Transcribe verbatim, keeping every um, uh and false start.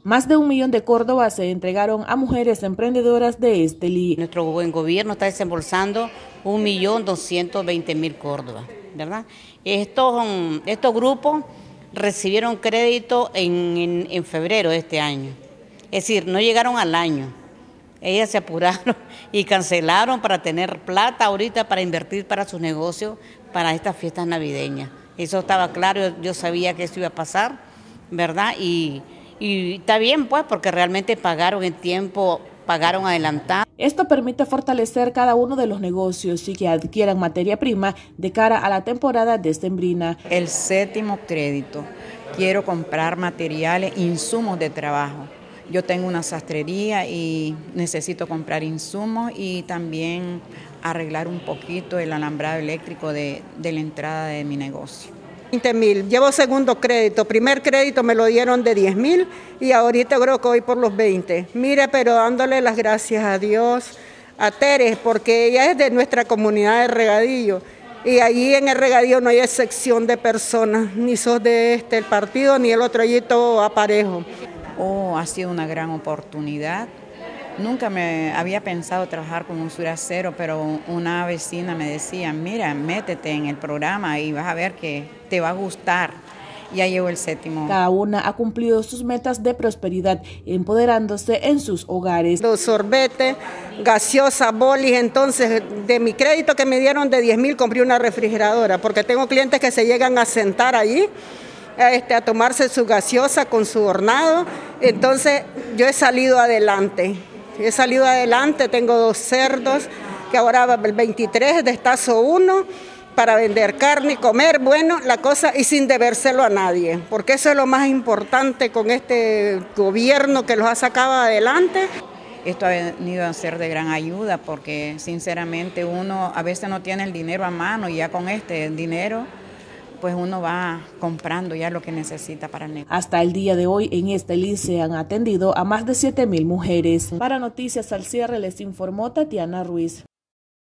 Más de un millón de córdobas se entregaron a mujeres emprendedoras de Estelí. Nuestro buen gobierno está desembolsando un millón doscientos veinte mil córdobas, ¿verdad? Estos, estos grupos recibieron crédito en, en, en febrero de este año, es decir, no llegaron al año. Ellas se apuraron y cancelaron para tener plata ahorita para invertir para sus negocios, para estas fiestas navideñas. Eso estaba claro, yo sabía que eso iba a pasar, ¿verdad? Y, y está bien, pues, porque realmente pagaron en tiempo, pagaron adelantado. Esto permite fortalecer cada uno de los negocios y que adquieran materia prima de cara a la temporada decembrina. El séptimo crédito, quiero comprar materiales, insumos de trabajo. Yo tengo una sastrería y necesito comprar insumos y también arreglar un poquito el alambrado eléctrico de, de la entrada de mi negocio. veinte mil, llevo segundo crédito, primer crédito me lo dieron de diez mil y ahorita creo que voy por los veinte. Mire, pero dándole las gracias a Dios, a Teres, porque ella es de nuestra comunidad de Regadillo y allí en el Regadillo no hay excepción de personas, ni sos de este el partido ni el otro, allí todo aparejo. Oh, ha sido una gran oportunidad. Nunca me había pensado trabajar con un suracero, pero una vecina me decía, mira, métete en el programa y vas a ver que te va a gustar. Ya llevo el séptimo. Cada una ha cumplido sus metas de prosperidad, empoderándose en sus hogares. Los sorbetes, gaseosa, bolis, entonces de mi crédito que me dieron de diez mil compré una refrigeradora, porque tengo clientes que se llegan a sentar allí, Este, a tomarse su gaseosa con su hornado, entonces yo he salido adelante, he salido adelante, tengo dos cerdos, que ahora el veintitrés destazo uno para vender carne y comer, bueno, la cosa y sin debérselo a nadie, porque eso es lo más importante con este gobierno que los ha sacado adelante. Esto ha venido a ser de gran ayuda porque sinceramente uno a veces no tiene el dinero a mano y ya con este dinero pues uno va comprando ya lo que necesita para el negocio. Hasta el día de hoy en Estelí se han atendido a más de siete mil mujeres. Para Noticias al Cierre les informó Tatiana Ruiz.